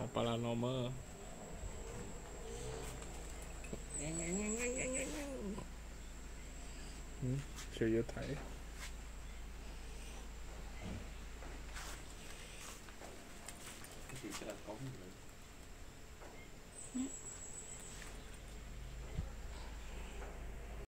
paranormal. Siêu vô thể. Cái gì sẽ là cống vậy?